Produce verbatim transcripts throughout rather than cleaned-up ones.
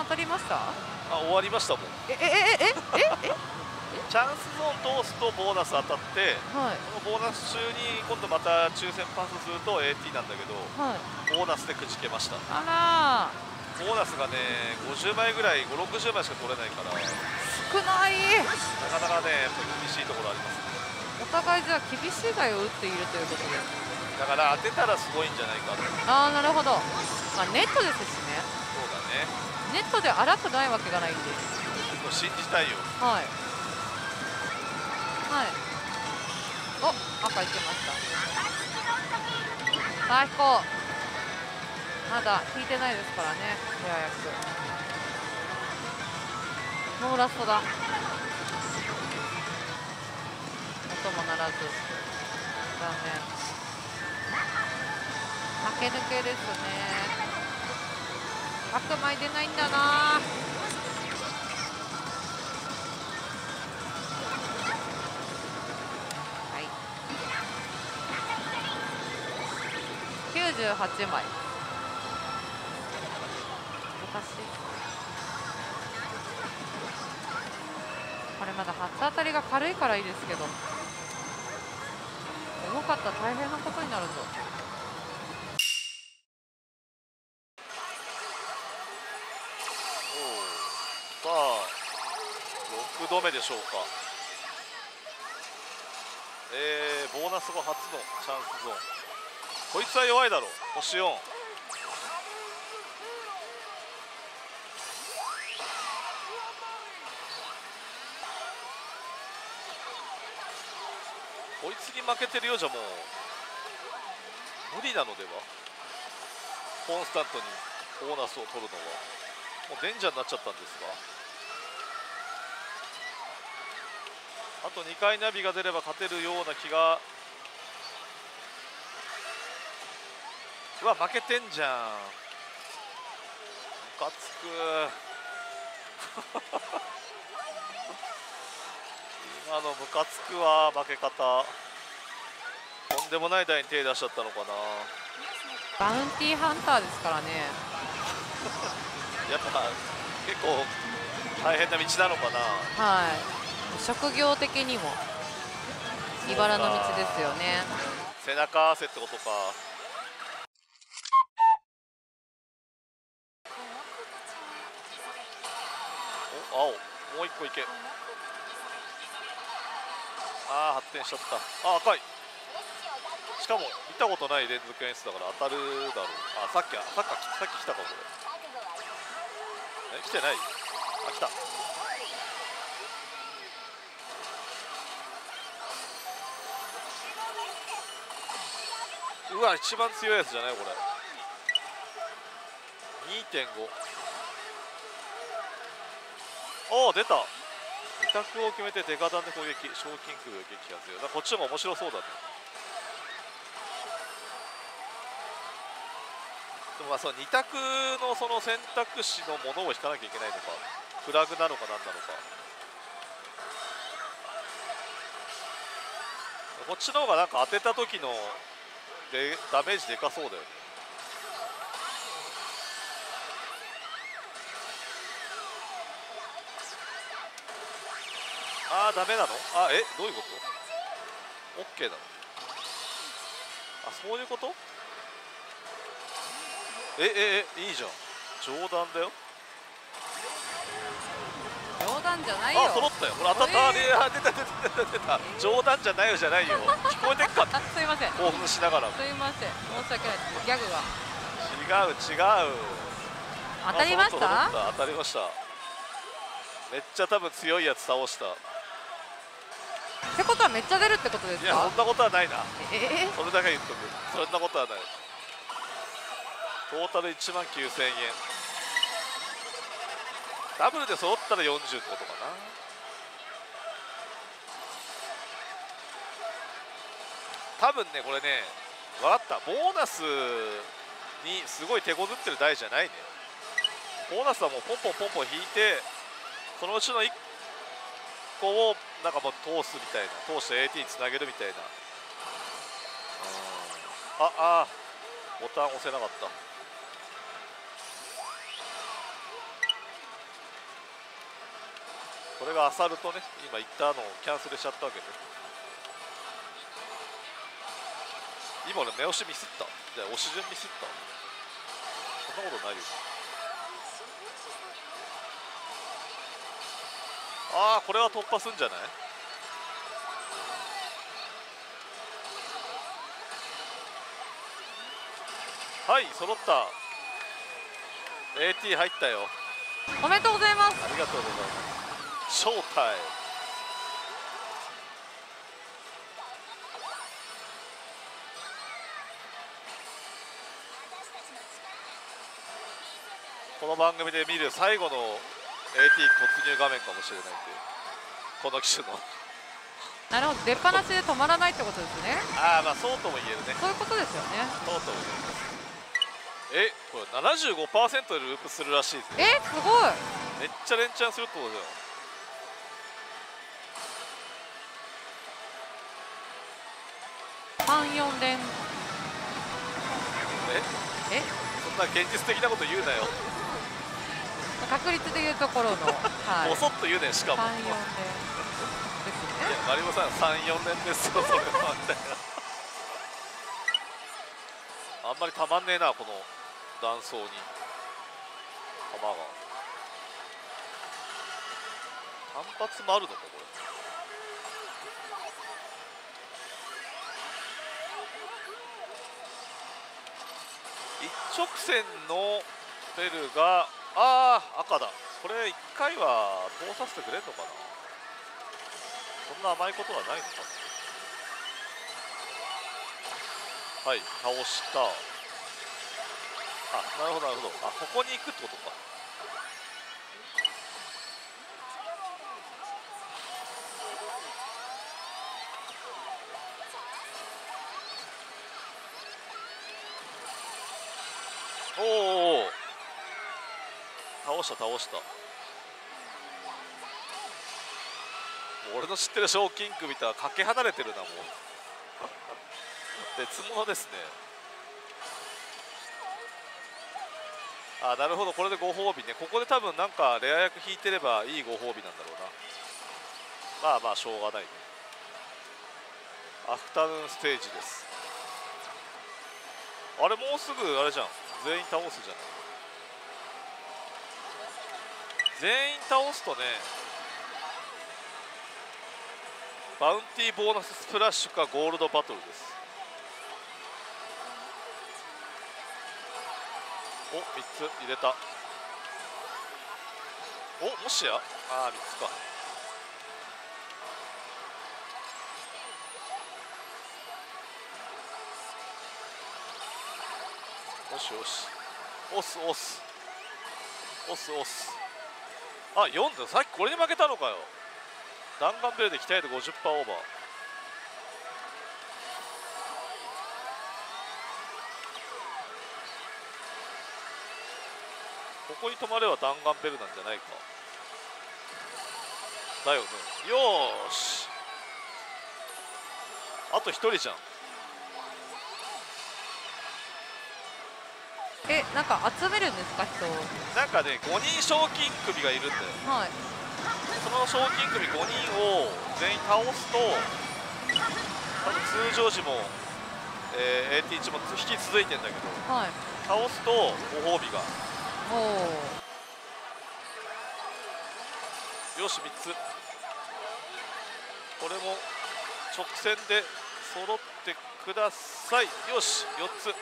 当たりました？ あ、終わりましたもん。 ええええええチャンスゾーン通すとボーナス当たって、 はいそのボーナス中に今度また抽選パスすると エーティー なんだけど、 はい。 ボーナスでくじけました。 あらボーナスがね、ごじゅうまいぐらい、ご、ろくじゅうまいしか取れないから、なー、少ない。 かなかね、やっぱ厳しいところありますね。 お互いじゃあ厳しい台を打っているということで。 だから当てたらすごいんじゃないかと。 ああ、なるほど。まあ、ネットですしね。 そうだね。 ネットで荒くないわけがないんで。 信じたいよ。 はいはい。お、赤いけました。さあ引こう。まだ引いてないですからね、レア役。もうラストだ。音も鳴らず。残念。負け抜けですね。白枚出ないんだな。はいきゅうじゅうはちまい。難しい。これまだ初当たりが軽いからいいですけど、重かったら大変なことになるぞ。 さあろくどめでしょうか。えー、ボーナス後初のチャンスゾーン。こいつは弱いだろう。星よん。こいつに負けてるようじゃもう無理なのでは。コンスタントにボーナスを取るのはもうデンジャーになっちゃったんですが、あとにかいナビが出れば勝てるような気が。うわ負けてんじゃん、ムカつく今のムカつくわ。負け方とんでもない台に手出しちゃったのかな。 バウンティーハンターですからね。 やっぱ結構大変な道なのかな。 はい、職業的にも茨の道ですよね。 背中汗ってことか。お、青、もう一個いけ。ああ発展しちゃった。あ、赤い。しかも見たことない連続演出だから当たるだろう。あ、さっきさっきさっき来たかこれ。え、来てない。あ、来た。うわ一番強いやつじゃないこれ。 にてんご。 おお出た。二択を決めてデカ弾で攻撃、賞金首を撃破する。こっちの方が面白そうだね。でもまあその二択のその選択肢のものを引かなきゃいけないのか、フラグなのか何なのか。こっちの方がなんか当てた時のでダメージでかそうだよね。ああダメなの。あえどういうこと。 OK なの。あそういうこと。えええいいじゃん。冗談だよ。 冗談じゃないよ。 あ揃ったよ。これ当たった。あ、えー、出た出た出た出た。冗談じゃないよじゃないよ。聞こえてっか。 すいません。 興奮しながら。 すいません。申し訳ないです。ギャグが。 違う違う。 当たりました？ 当たりました。めっちゃ多分強いやつ倒した。 ってことはめっちゃ出るってことですか？ いやそんなことはないな。 えー、 それだけ言っとく。そんなことはない。トータルいちまんきゅうせんえん。ダブルで揃ったらよんじゅうってことかな。多分ねこれね分かった。ボーナスにすごい手こずってる台じゃないね。ボーナスはもうポンポンポンポン引いて、そのうちのいっこをなんかもう通すみたいな、通して エーティー につなげるみたいな。ああボタン押せなかった。 これがアサルトね、今言ったのをキャンセルしちゃったわけで、今俺目押しミスった、じゃあ押し順ミスった、そんなことないよ。ああこれは突破すんじゃない。はい揃った。 エーティー 入ったよ。 おめでとうございます。 ありがとうございます。ショータイム。この番組で見る最後の エーティー 突入画面かもしれないんで、この機種のなるほど、出っ放しで止まらないってことですね。 ああまあそうとも言えるね。 そういうことですよね。 そうとも言える。えこれ ななじゅうごパーセント でループするらしいぜ。 えすごい。 めっちゃ連チャンするってことだよ。 さんよん連。 ええそんな現実的なこと言うなよ。 確率でいうところの、はい、 ぼそっと言うねしかも。 さんよん連ですいやね。 マリモさんさんよん連ですよそれはみたいな。あんまりたまんねえなこの断層に弾が。単発もあるのかこれ。一直線のペルがああ赤だ。これいっかいは通させてくれんのかな。そんな甘いことはないのかな。はい倒した。あなるほどなるほど。あここに行くってことか。おお倒した倒した。もう俺の知ってる賞金首とはかけ離れてるなもう別物ですね。あなるほどこれでご褒美ね。ここで多分なんかレア役引いてればいいご褒美なんだろうな。まあまあしょうがないね。アフタヌーンステージです。あれもうすぐあれじゃん、全員倒すじゃない。全員倒すとねバウンティーボーナススプラッシュかゴールドバトルです。おみっつ入れた。おもしやああみっつか。よしよし押す押す押す押す。あよんだ。さっきこれに負けたのかよ。弾丸ベルで鍛えて ごじゅっパーセント オーバー。ここに止まれば弾丸ベルなんじゃないか。だよね。よーしあとひとりじゃん。 えなんか集めるんですか人。 なんかねごにん賞金首がいるんだよ。 はい。 その賞金首ごにんを全員倒すと多分通常時も、えー、エーティー 値も引き続いてんだけど、 はい。 倒すとご褒美が。 おお。 よしみっつ。これも直線で揃ってください。よしよっつ。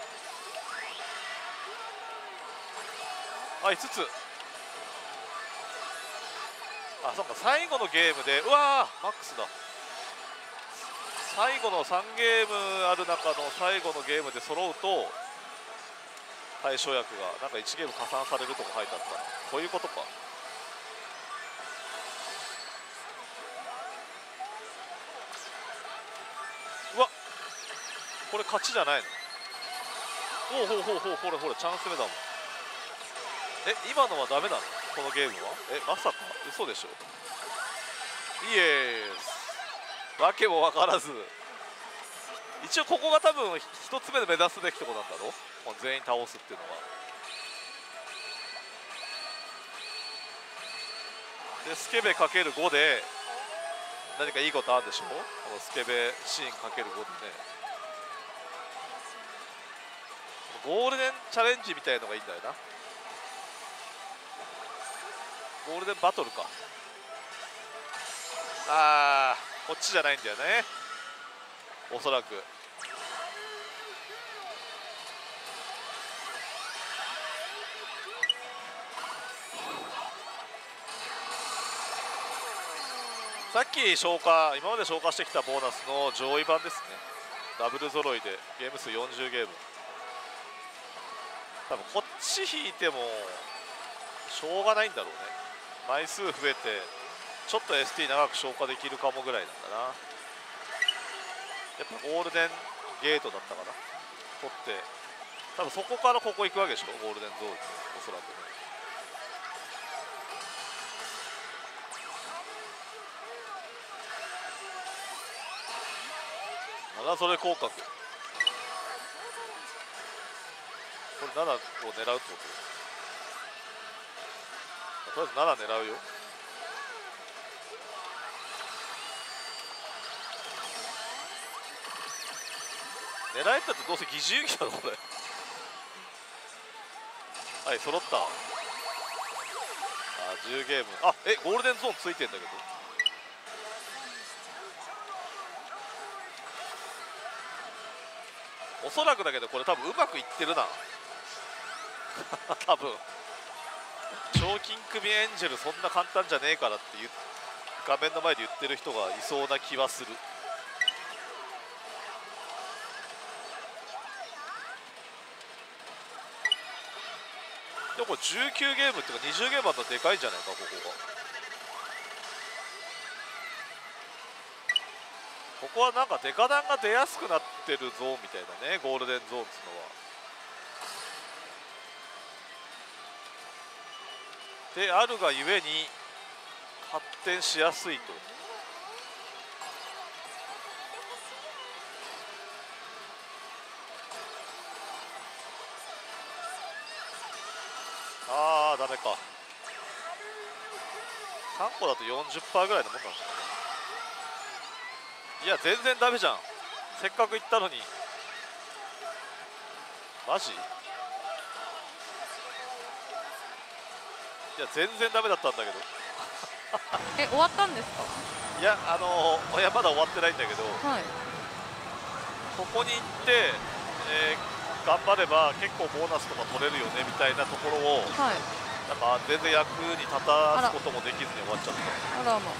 あいつつ。あそうか最後のゲームでうわーマックスだ。最後のさんゲームある中の最後のゲームで揃うと対象薬がなんかいちゲーム加算されるとか書いてあったな。こういうことか。うわこれ勝ちじゃないの。ほうほうほうほうほらほらチャンス目だもん。え今のはダメなのこのゲームは。えまさか嘘でしょ。イエースわけも分からず。一応ここが多分一つ目で目指すべきとこなんだろう。この全員倒すっていうのは。 でスケベかけるごで何かいいことあるでしょ。このスケベシーンかけるごでね、ゴールデンチャレンジみたいのがいいんだよな。ゴールデンバトルか。あー、こっちじゃないんだよね、おそらく。さっき消化、今まで消化してきたボーナスの上位版ですね。ダブル揃いでゲーム数よんじゅうゲーム。多分こっち引いてもしょうがないんだろうね。枚数増えてちょっと エスティー 長く消化できるかもぐらいなんだな。やっぱゴールデンゲートだったかな、取って。多分そこからここ行くわけでしょ、ゴールデンゾーン、おそらくね。長袖広角、これななを狙うってこと。とりあえずなな狙うよ。狙えたってどうせ疑似遊戯だろこれ。はい、揃った。あ、じゅうゲーム。あ、え、ゴールデンゾーンついてんだけど。おそらくだけどこれ多分うまくいってるな多分賞金組エンジェルそんな簡単じゃねえからって言う画面の前で言ってる人がいそうな気はする。でもこれじゅうきゅうゲームっていうかにじゅうゲームあったらでかいんじゃないか、ここが。ここはなんかデカ弾が出やすくなってるゾーンみたいだね、ゴールデンゾーンっつうのは。であるがゆえに発展しやすいと。ああダメか。さんこだと よんじゅっパーセント ぐらいのもんなんですかね。いや全然ダメじゃん、せっかく行ったのに。マジ？いや全然ダメだったんだけどえ、終わったんですか？ いやあのー、いやまだ終わってないんだけど、 はい。 ここに行って、えー、頑張れば結構ボーナスとか取れるよねみたいなところを、 はい。 なんか全然役に立たすこともできずに終わっちゃった。 あらま。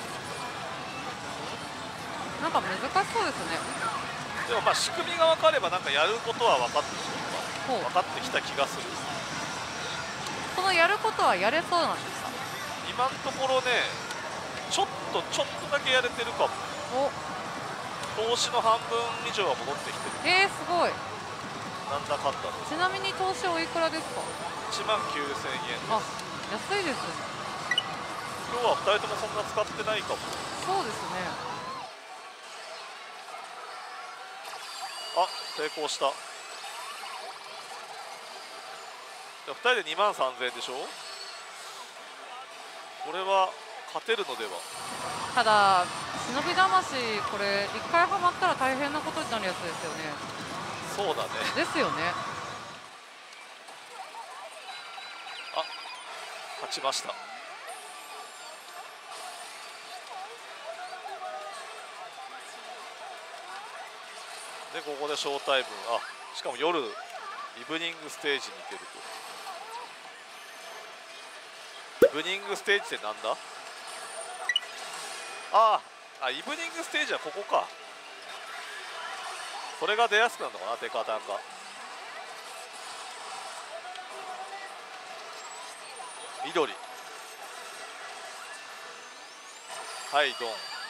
なんか難しそうですね。 でもまあ仕組みが分かればなんかやることは分かってきたほう。 分かってきた気がする。 このやることはやれそうなんですか？ 今のところね、ちょっとちょっとだけやれてるかも。 お、 投資の半分以上は戻ってきてる。 えー、すごい。 なんだかんだでちなみに投資おいくらですか？ いちまんきゅうせんえん。 あ、安いですね。 今日はふたりともそんな使ってないかも。 そうですね。 あ、成功した。ふたりでにまんさんぜんえんでしょ。これは勝てるのでは。 ただ忍び魂これ一回ハマったら大変なことになるやつですよね。 そうだね。 ですよね。 あ、勝ちました。でここでショータイム。あ、しかも夜イブニングステージに行けると。イブニングステージってなんだ。ああ、イブニングステージはここか。これが出やすくなるのかな、デカ弾が。緑。はいドン。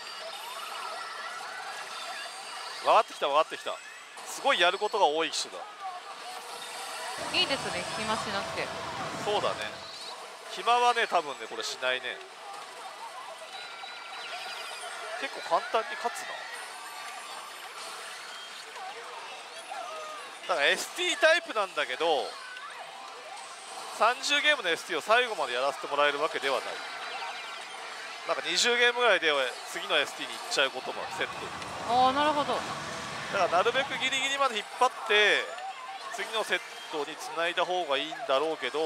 分かってきた分かってきた。すごいやることが多い機種だ。 いいですね、暇しなくて。 そうだね。暇はね多分ねこれしないね。結構簡単に勝つな。だから エスティー タイプなんだけどさんじゅうゲームの エスティー を最後までやらせてもらえるわけではない。 なんかにじゅうゲームぐらいで次の エスティー に行っちゃうこともセットに。 ああなるほど。 だからなるべくギリギリまで引っ張って次のセットにつないだ方がいいんだろうけど、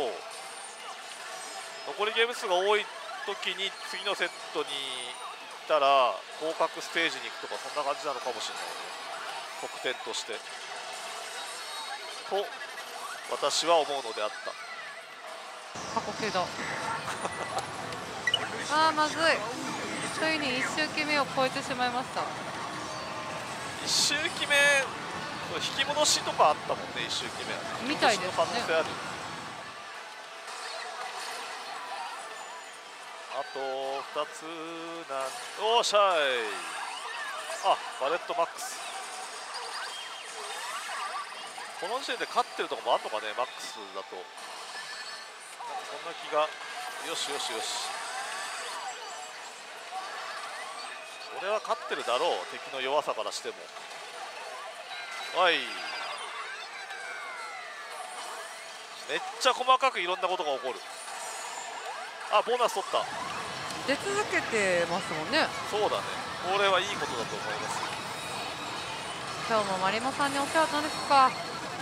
残りゲーム数が多い時に次のセットに行ったら降格ステージに行くとか、そんな感じなのかもしれないね、得点としてと私は思うのであった。 過呼吸だああまずい。ついにいち周期目を超えてしまいました。 いち周期目引き戻しとかあったもんね。いち周期目はみたいですね。 引き戻しの可能性ある。あとふたつなんおーしゃい。あバレットマックス、この時点で勝ってるとこもあるのかね。マックスだとなんかそんな気が。よしよしよし、これは勝ってるだろう、敵の弱さからしても。はい、めっちゃ細かくいろんなことが起こる。あボーナス取った。 出続けてますもんね。 そうだね、これはいいことだと思います。 今日もマリモさんにお世話なんですか。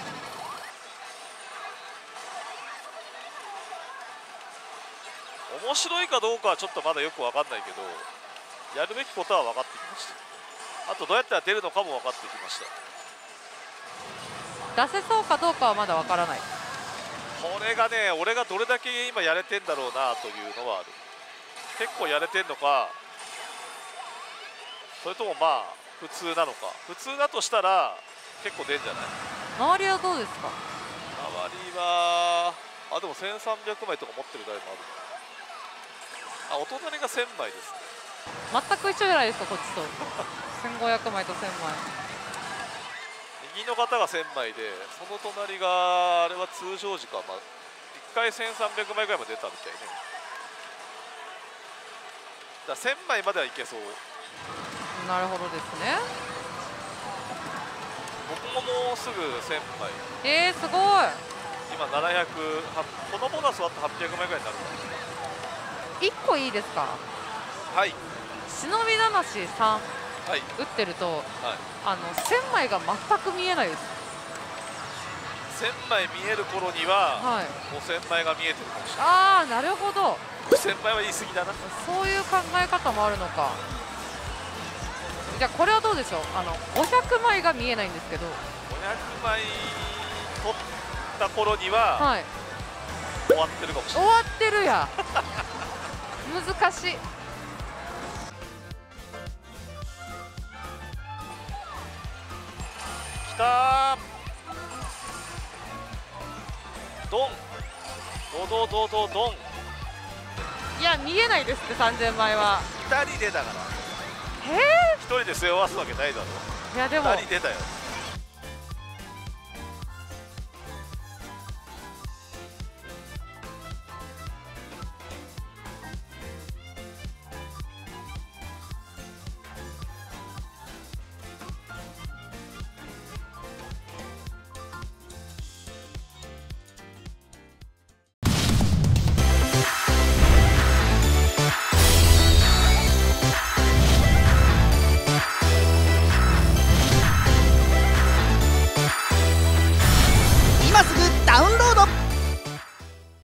面白いかどうかはちょっとまだよく分かんないけど、やるべきことは分かってきました。あとどうやったら出るのかも分かってきました。 出せそうかどうかはまだわからない。 これがね、俺がどれだけ今やれてんだろうなというのはある。結構やれてんのか、それともまあ普通なのか。普通だとしたら結構出んじゃない。 周りはどうですか。 周りはあでもせんさんびゃくまいとか持ってる台もある。あお隣がせんまいですね。 全く一緒じゃないですかこっちとせんごひゃくまいとせんまい。 右の方がせんまいで、その隣があれは通常時か、まあ、いっかいせんさんびゃくまいぐらいまで出たみたいね。だからせんまいまではいけそう。 なるほどですね。 僕ももうすぐせんまい。 えー、すごい。 今ななひゃく、このボーナス割ってはっぴゃくまいぐらいになるかいっこいいですか。 な。はい忍び魂さんはい打ってると、 はい、 あのせんまいが全く見えないです。 せんまい見える頃には、 はい、 ごせんまいが見えてるかもしれない。 ああなるほど。 ごせんまいは言い過ぎだな。 そういう考え方もあるのか。じゃあこれはどうでしょう。あのごひゃくまいが見えないんですけど、 ごひゃくまい取った頃には、 はい、 終わってるかもしれない。 終わってるや難しい。 きたードンドドドドドン。 いや見えないですってさんぜんまいは。 ふたり出たからえひとりで背負わすわけないだろ。 ー、いやでもふたり出たよ。